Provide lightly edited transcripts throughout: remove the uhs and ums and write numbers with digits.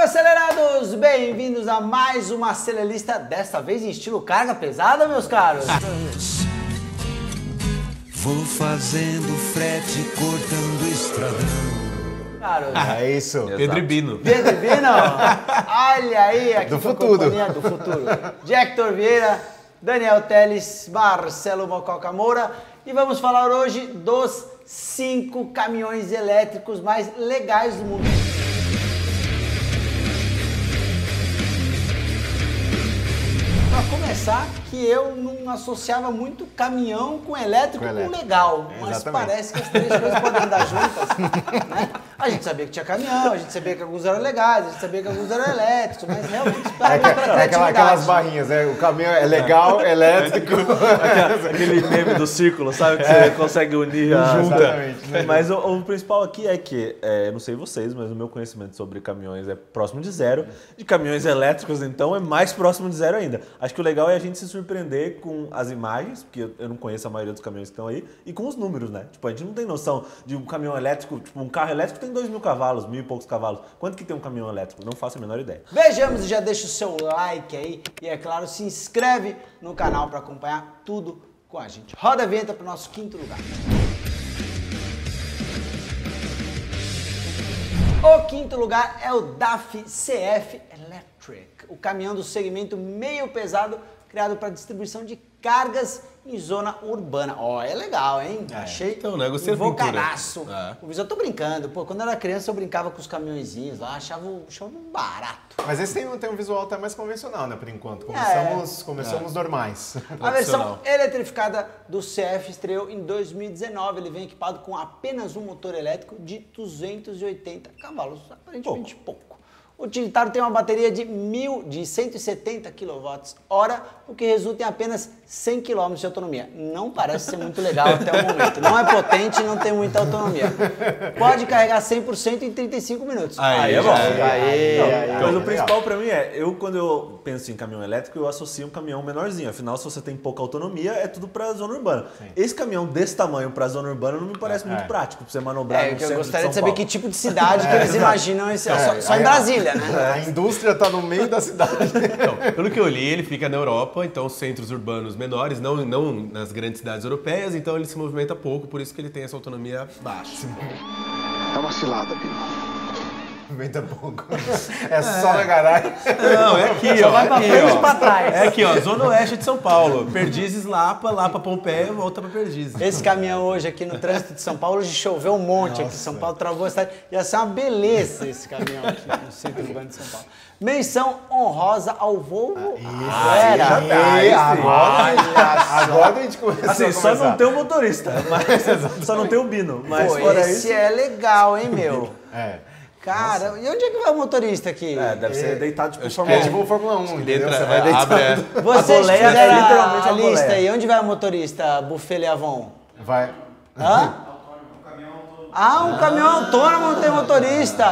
acelerados! Bem-vindos a mais uma Acelerista, desta vez em estilo carga pesada, meus caros. Vou fazendo frete, cortando estradão. Caros. É isso. Pedro e Bino. Pedro e Bino, olha aí, aqui Do com a futuro. companhia do futuro. Hector Vieira, Daniel Teles, Marcelo Mococa Moura, e vamos falar hoje dos 5 caminhões elétricos mais legais do mundo. Para começar, que eu não associava muito caminhão com elétrico com legal, mas Exatamente. parece que as três coisas podem andar juntas, né? A gente sabia que tinha caminhão, a gente sabia que alguns eram legais, a gente sabia que alguns eram elétricos, mas realmente Aquelas barrinhas, né? O caminhão é legal, elétrico. Aquele meme do círculo, sabe? Que você consegue unir a... Exatamente, né? Mas o principal aqui é que, eu não sei vocês, mas o meu conhecimento sobre caminhões é próximo de zero. De caminhões elétricos, então, é mais próximo de zero ainda. Acho que o legal é a gente se surpreender com as imagens, porque eu não conheço a maioria dos caminhões que estão aí, e com os números, né? Tipo, a gente não tem noção de um caminhão elétrico, tipo, um carro elétrico tem 2.000 cavalos, 1.000 e poucos cavalos. Quanto que tem um caminhão elétrico? Não faço a menor ideia. Vejamos e já deixa o seu like aí e, é claro, se inscreve no canal para acompanhar tudo com a gente. Roda a vinheta para o nosso 5º lugar. O 5º lugar é o DAF CF Electric, o caminhão do segmento meio pesado criado para distribuição de cargas em zona urbana. Ó, é legal, hein? Achei então, né? Gostei da pintura. invocadaço. É. Eu tô brincando. Pô, quando eu era criança eu brincava com os caminhõezinhos lá, achava barato. Mas esse tem um visual até mais convencional, né? Por enquanto. Começamos normais. A versão eletrificada do CF estreou em 2019. Ele vem equipado com apenas um motor elétrico de 280 cavalos, aparentemente pouco. O utilitário tem uma bateria de 170 kWh, o que resulta em apenas 100 km de autonomia. Não parece ser muito legal até o momento. Não é potente e não tem muita autonomia. Pode carregar 100% em 35 minutos. Aí é bom. Mas o legal. principal pra mim é, quando eu penso em caminhão elétrico, eu associo um caminhão menorzinho. Afinal, se você tem pouca autonomia, é tudo pra zona urbana. Sim. Esse caminhão desse tamanho pra zona urbana não me parece muito prático pra você manobrar no Eu centro gostaria de de São saber Paulo. que tipo de cidade que eles imaginam esse. Só em Brasília, né? A indústria tá no meio da cidade. Então, pelo que eu li, ele fica na Europa, então centros urbanos menores, não nas grandes cidades europeias, então ele se movimenta pouco, por isso que ele tem essa autonomia baixa. É uma cilada, Bino. Movimenta pouco. É só na garagem. Não, é aqui, ó. Vai pra frente e pra trás. É aqui, ó, Zona Oeste de São Paulo. Perdizes, Lapa, Pompeia, volta pra Perdizes. Esse caminhão hoje aqui no trânsito de São Paulo, hoje choveu um monte aqui em São Paulo, travou a cidade. Ia ser uma beleza esse caminhão aqui no centro urbano de São Paulo. Menção honrosa ao Volvo. Agora a gente começou Assim, a só conversar. não tem o motorista, mas só não tem o Bino. Mas Pô, fora esse isso... é legal, hein, meu? É. Cara, e onde é que vai o motorista aqui? deve ser deitado tipo Acho Fórmula É 1. tipo Fórmula 1, entendeu? Entra, Você vai deitando. abre, Vocês boleia é fizeram literalmente a a boleia. lista aí. Onde vai o motorista, Buffet Leavon? Vai. Hã? Um caminhão autônomo não tem motorista.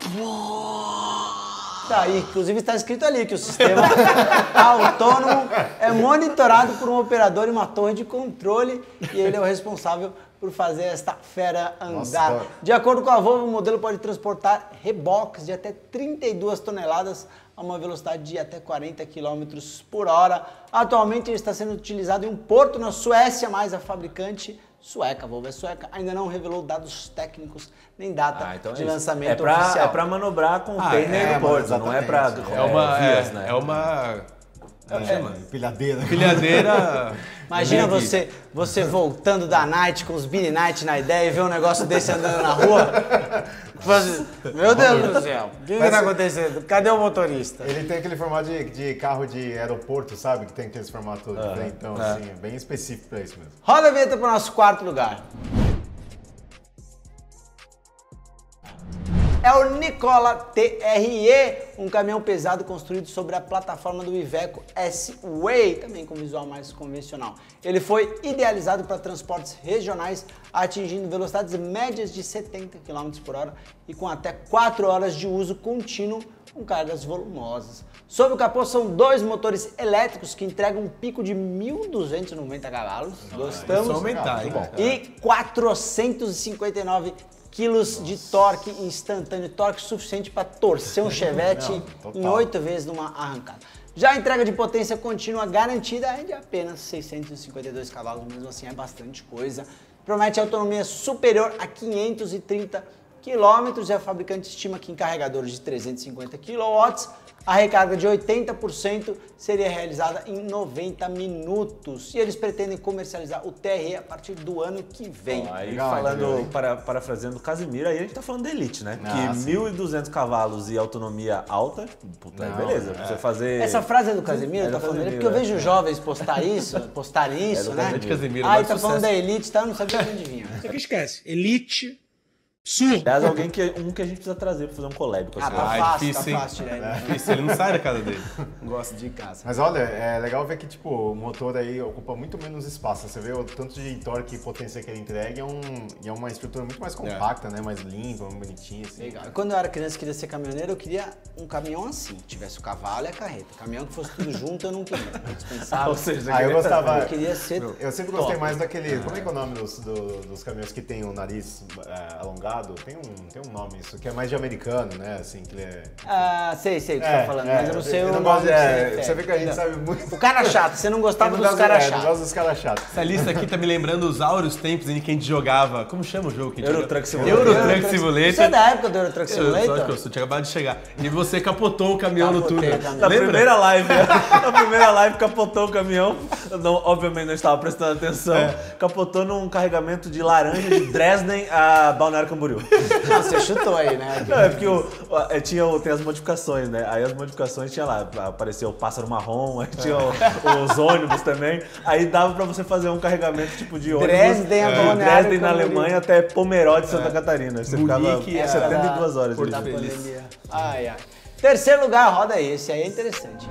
Inclusive está escrito ali que o sistema autônomo é monitorado por um operador e uma torre de controle e ele é o responsável por fazer esta fera andar. Nossa. De acordo com a Volvo, o modelo pode transportar reboques de até 32 toneladas a uma velocidade de até 40 km por hora. Atualmente ele está sendo utilizado em um porto na Suécia, mas a fabricante sueca, a Volvo é sueca, ainda não revelou dados técnicos nem data de lançamento oficial. É pra manobrar container no porto, não é pra vias, né? É uma Pilhadeira. pilhadeira. Imagina você voltando da night com os Billy Night na ideia e ver um negócio desse andando na rua. Meu Deus do céu, o que está acontecendo? Cadê o motorista? Ele tem aquele formato de carro de aeroporto, sabe? Que tem aqueles formatos diferentes. Então, assim, é bem específico pra isso mesmo. Roda a vinheta para o nosso 4º lugar. É o Nikola TRE, um caminhão pesado construído sobre a plataforma do Iveco S-Way, também com visual mais convencional. Ele foi idealizado para transportes regionais, atingindo velocidades médias de 70 km por hora e com até 4 horas de uso contínuo com cargas volumosas. Sob o capô são 2 motores elétricos que entregam um pico de 1.290 cavalos, gostamos, Só aumentar, hein? e 459 quilos de torque instantâneo, torque suficiente para torcer um Chevette em 8 vezes numa arrancada. Já a entrega de potência contínua garantida é de apenas 652 cavalos, mesmo assim é bastante coisa. Promete autonomia superior a 530 km e a fabricante estima que em carregadores de 350 kW a recarga de 80% seria realizada em 90 minutos. E eles pretendem comercializar o TRE a partir do ano que vem. Aí Legal, falando, parafraseando o Casimiro, aí a gente tá falando da Elite, né? Que 1.200 cavalos e autonomia alta, puta, beleza. Pra você fazer... Essa frase é do Casemiro, É tá do falando dele, Casemiro, porque eu vejo jovens postarem isso, né? Casemiro. Casemiro, Aí mais tá falando sucesso. da Elite, tá? Eu não sabia de onde vinha. Isso aqui esquece. Elite, surdo. Aliás, um que a gente precisa trazer pra fazer um collab com esse Ah, cara. tá é fácil, difícil, tá hein? fácil tirar ele. Difícil, ele não sai da casa dele. Gosto de casa. Mas olha, é legal ver que tipo, o motor aí ocupa muito menos espaço. Você vê o tanto de torque e potência que ele entrega e é uma estrutura muito mais compacta, né? Mais limpa, bonitinha, assim. Legal. Quando eu era criança e queria ser caminhoneiro, eu queria um caminhão assim, que tivesse o cavalo e a carreta. Caminhão que fosse tudo junto, eu não queria. Eu dispensava. Ou seja, Ah, eu gostava. Eu queria ser. Eu sempre gostei top. mais daquele. Como é que é o nome dos caminhões que tem o nariz alongado? Tem um nome isso, que é mais de americano, né? Assim, que ele é. Ah, sei o que você tá falando, mas eu não sei o nome gosto, que você você vê que a gente refere. sabe muito. O cara chato, você não gostava Eu não dos gosto- caras Não chatos. gosto dos caras chatos. Essa lista aqui tá me lembrando os áureos tempos em que a gente jogava. Como chama o jogo que a gente Eurotruck jogava? Simulator. Eurotruck Simulator. Isso é da época do Eurotruck Eu, só que Simulator? eu tinha acabado de chegar. E você capotou o caminhão no Capotei túnel. o caminhão. Na Lembra? primeira live, na primeira live capotou o caminhão, não, obviamente não estava prestando atenção, capotou num carregamento de laranja de Dresden a Balneário Camboriú. Não, você chutou aí, né? Não, é porque tem as modificações, né? Aí as modificações tinha lá, apareceu o pássaro marrom, aí tinha os ônibus também, aí dava pra você fazer um carregamento tipo de ônibus Dresden a de Balneário Dresden na Camboriú. Alemanha até Pomerode, Santa Catarina. Você Munique ficava era 72 horas Porto dirigindo. Feliz. Pandemia. Ai, ai. Terceiro lugar, roda aí. Esse aí é interessante.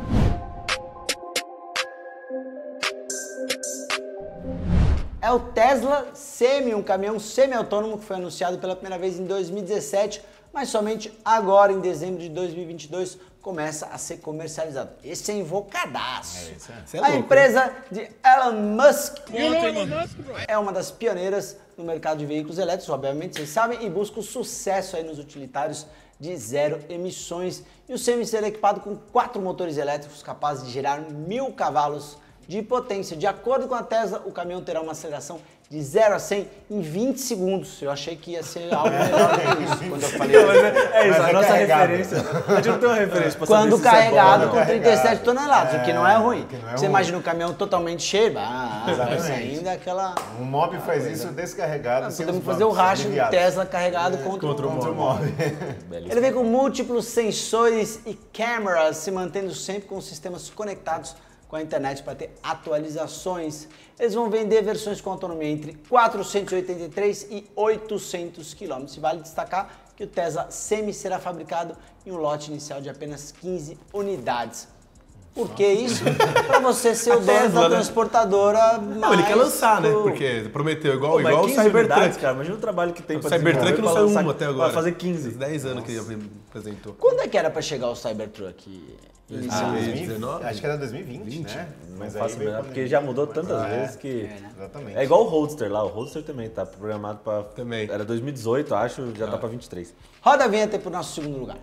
É o Tesla Semi, um caminhão semi-autônomo que foi anunciado pela primeira vez em 2017, mas somente agora, em dezembro de 2022, começa a ser comercializado. Esse é invocadaço. Esse é A louco, empresa de Elon Musk é uma das pioneiras no mercado de veículos elétricos, obviamente, vocês sabem, e busca o sucesso aí nos utilitários de zero emissões. E o Semi será equipado com 4 motores elétricos capazes de gerar 1.000 cavalos de potência. De acordo com a Tesla, o caminhão terá uma aceleração de 0 a 100 em 20 segundos. Eu achei que ia ser algo melhor que isso quando eu falei. É isso, Mas a é nossa carregado. referência. A gente não tem uma referência pra saber Quando se isso é carregado bom, com não. 37 toneladas, o que não é ruim. que não é Você ruim. imagina um caminhão totalmente cheio, vai Exatamente. saindo aquela... Um mob faz isso descarregado. sem Podemos os fazer o bancos, racha do aliviados. Tesla carregado contra Contra o o mob. Ele vem com múltiplos sensores e câmeras, se mantendo sempre com sistemas conectados com a internet para ter atualizações. Eles vão vender versões com autonomia entre 483 e 800 km. E vale destacar que o Tesla Semi será fabricado em um lote inicial de apenas 15 unidades. Por que isso? Para você ser o dono Tesla, da né? transportadora Não, ele quer mais lançar, né? pro- Porque prometeu Pô, igual mas o 15 Cybertruck. unidades, cara, imagina o trabalho que tem O pra Cybertruck desenvolver não pra saiu lançar- uma até agora. Vai fazer 15. Faz 10 anos que ele apresentou. Quando é que era para chegar o Cybertruck? Inicialmente? 2019? Acho que era 2020, né? Mas Não faço veio ideia, a porque pandemia. já mudou tantas vezes que... Exatamente. É igual o Roadster lá, o Roadster também tá programado pra... Também. Era 2018, acho, já tá pra 23. Roda a vinheta para o nosso segundo lugar.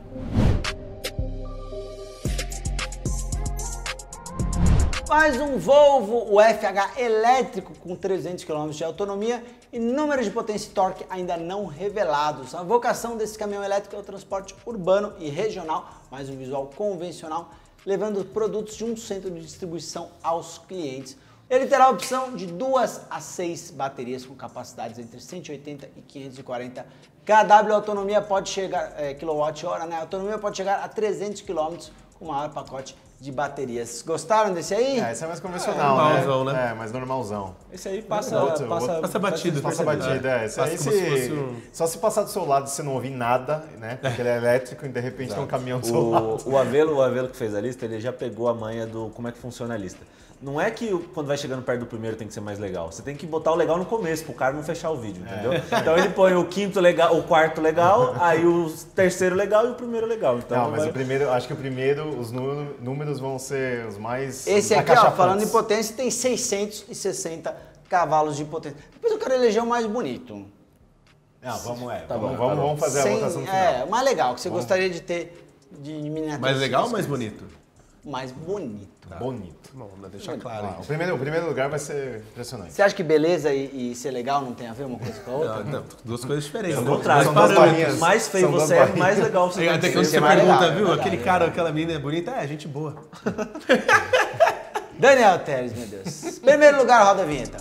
Mais um Volvo, o FH elétrico com 300 km de autonomia e número de potência e torque ainda não revelados. A vocação desse caminhão elétrico é o transporte urbano e regional, mais um visual convencional, levando produtos de um centro de distribuição aos clientes. Ele terá a opção de 2 a 6 baterias com capacidades entre 180 e 540 kW. A autonomia pode chegar, quilowatt-hora, né? A autonomia pode chegar a 300 km com o maior pacote de baterias. Gostaram desse aí? Esse é mais convencional, normalzão, né? É, mais normalzão. Esse aí passa... Outro- Passa batido. Passa batida, é. Esse Passa aí como se fosse só se passar do seu lado e você não ouvir nada, né? Porque ele é elétrico e de repente tem um caminhão do seu lado. O Avelo que fez a lista, ele já pegou a manha do como é que funciona a lista. Não é que quando vai chegando perto do primeiro tem que ser mais legal. Você tem que botar o legal no começo, pro cara não fechar o vídeo, entendeu? Então ele põe o quinto legal, o quarto legal, aí o terceiro legal e o primeiro legal. Então Não, mas vai- o primeiro, acho que o primeiro, os números vão ser os mais Esse aqui, ó, acachapantes. falando em potência, tem 660 cavalos de potência. Depois eu quero eleger o mais bonito. Não, vamos bom. vamos fazer a votação final. É, mais legal, que você gostaria de ter de miniatura. Mais legal ou mais bonito? Mais bonito. Bonito. Bom, deixar claro. O primeiro lugar vai ser impressionante. Você acha que beleza e ser legal não tem a ver uma coisa com a outra? Não, duas coisas diferentes. Ao contrário, São duas barrinhas. mais feio São duas você é, barrinhas. mais legal você Até tem quando que você ser. mais pergunta, legal, viu? verdade. Aquele cara, aquela menina é bonita? É, gente boa. Daniel Teres, meu Deus. Primeiro lugar, roda a vinheta.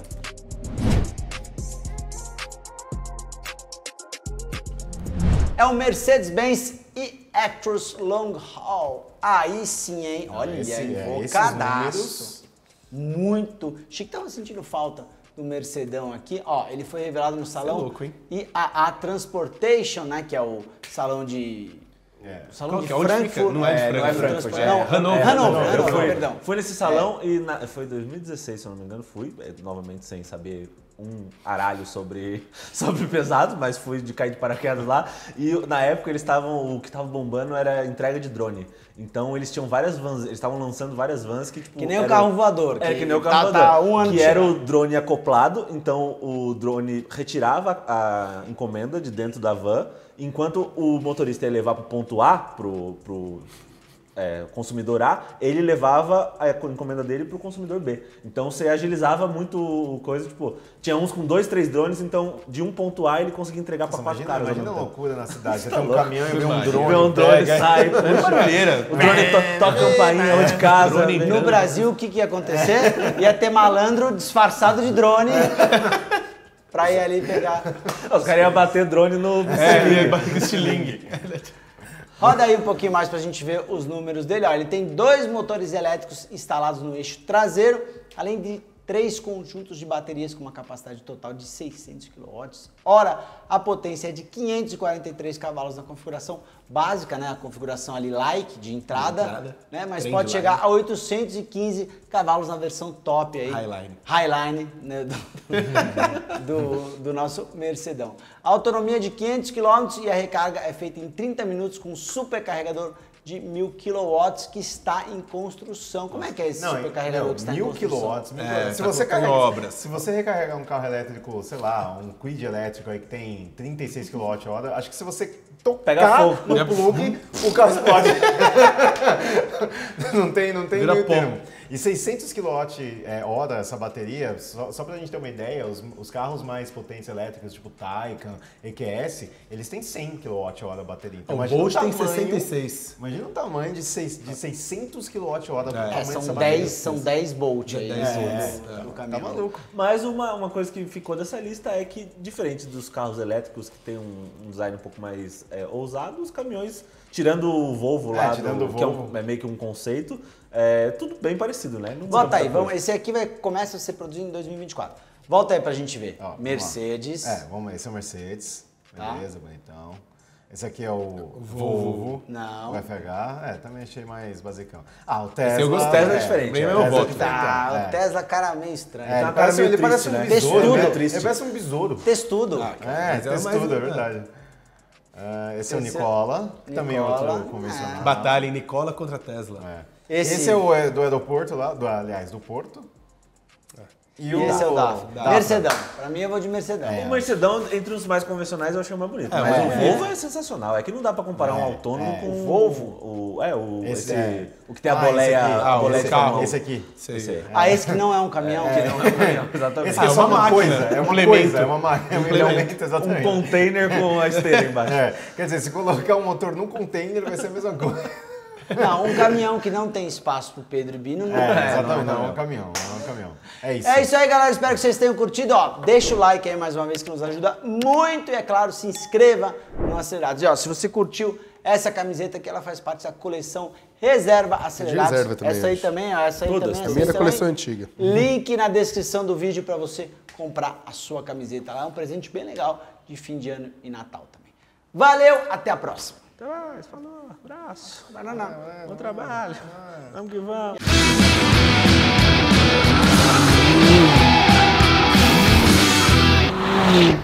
É o Mercedes-Benz e-Actros Long Haul. Aí sim, hein? Olha, invocadaço. Muito. Chico tava sentindo falta do Mercedão aqui. Ó, ele foi revelado no salão. Você é louco, hein? IAA Transportation, né? Que é o salão de... O salão Qual de que é? Onde Frankfurt. fica? Não é de Frankfurt, Não, Hannover, perdão. Fui nesse salão e foi 2016, se eu não me engano, fui, novamente sem saber um aralho sobre pesado, mas fui de cair de paraquedas lá. E na época o que estava bombando era a entrega de drone. Então eles tinham várias vans, eles estavam lançando várias vans que tipo... Que nem o carro voador. Que nem o carro voador. Que era o drone acoplado, então o drone retirava a encomenda de dentro da van, enquanto o motorista ia levar para o ponto A, pro consumidor A, ele levava a encomenda dele para o consumidor B. Então você agilizava muito coisa, tipo, tinha uns com 2, 3 drones, então de um ponto A ele conseguia entregar para 4 caras. Imagina a loucura na cidade. Você tem um caminhão e vê um drone. Vê um drone, sai, Barulheira. o drone toca a campainha onde casa. No Brasil, o que ia acontecer? Ia ter malandro disfarçado de drone pra ir ali pegar. Os caras iam bater drone no Estilingue. Roda aí um pouquinho mais pra gente ver os números dele. Ó, ele tem 2 motores elétricos instalados no eixo traseiro, além de 3 conjuntos de baterias com uma capacidade total de 600 kWh. Ora, a potência é de 543 cavalos na configuração básica, né? A configuração ali like, de entrada. Né? Mas pode chegar a 815 cavalos na versão top aí. Highline, né? do nosso Mercedão. A autonomia é de 500 km e a recarga é feita em 30 minutos com um supercarregador de 1000 kW que está em construção. Como é que é esse supercarregador que está em construção? 1000 kW. Se você recarregar um carro elétrico, sei lá, um Kwid elétrico aí que tem 36 kWh, acho que se você tocar no plug, o carro explode. não tem meio termo. E 600 kWh essa bateria, só pra gente ter uma ideia, os carros mais potentes elétricos, tipo Taycan, EQS, eles têm 100 kWh a bateria. Então, O Bolt tem 66. Imagina o tamanho de 600 kWh do tamanho dessa São bateria. 10 volts aí. 10 volts. No caminhão. Tá maluco. Mas uma coisa que ficou dessa lista é que, diferente dos carros elétricos que tem um design um pouco mais ousado, os caminhões, tirando o Volvo lá, que é meio que um conceito, tudo bem parecido, né? Não Bota aí, esse aqui começa a ser produzido em 2024. Volta aí pra gente ver. Ó, Mercedes. Vamos lá. Esse é o Mercedes. Tá. Beleza, bonitão. Esse aqui é o Volvo. Não. O FH. Também achei mais basicão. O Tesla. Eu gostei, Tesla é diferente. Bem Tesla meu voto. O Tesla, cara, meio estranho. Ele parece um besouro, Testudo. né? Ele parece um besouro. Testudo. Testudo, é verdade. Esse é o Nicola, que também é outro convencional. Batalha em Nicola contra Tesla. Esse é o do aeroporto lá, do Porto. E esse é o DAF. Mercedão. Pra mim eu vou de Mercedão. O Mercedão, entre os mais convencionais, eu achei o mais bonito. Mas o Volvo é sensacional. É que não dá pra comparar um autônomo com o Volvo. O que tem a boleia. Esse aqui. Esse que não é um caminhão. Que não é um caminhão, exatamente. Esse é só uma coisa. É uma coisa. É uma máquina. Um elemento, exatamente. Um container com a esteira embaixo. Quer dizer, se colocar um motor num container, vai ser a mesma coisa. Não, um caminhão que não tem espaço pro Pedro e Bino não exatamente, não é um caminhão, É isso. É isso aí, galera. Espero que vocês tenham curtido. Deixa o like aí mais uma vez que nos ajuda muito. E é claro, se inscreva no Acelerados. E se você curtiu essa camiseta que ela faz parte da coleção Reserva Acelerados. Reserva também, essa aí também, essa aí Todas, também. também é da coleção antiga. Link na descrição do vídeo para você comprar a sua camiseta lá. É um presente bem legal de fim de ano e Natal também. Valeu, até a próxima. Até mais, falou, abraço. Bom trabalho. Vamos que vamos.